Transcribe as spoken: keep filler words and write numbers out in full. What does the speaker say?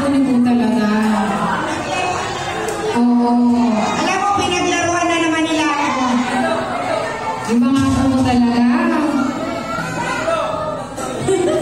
apo niyo po talaga. Oo. Alam mo, pinaglaruan na naman nila ako. Yung mga apo mo talaga.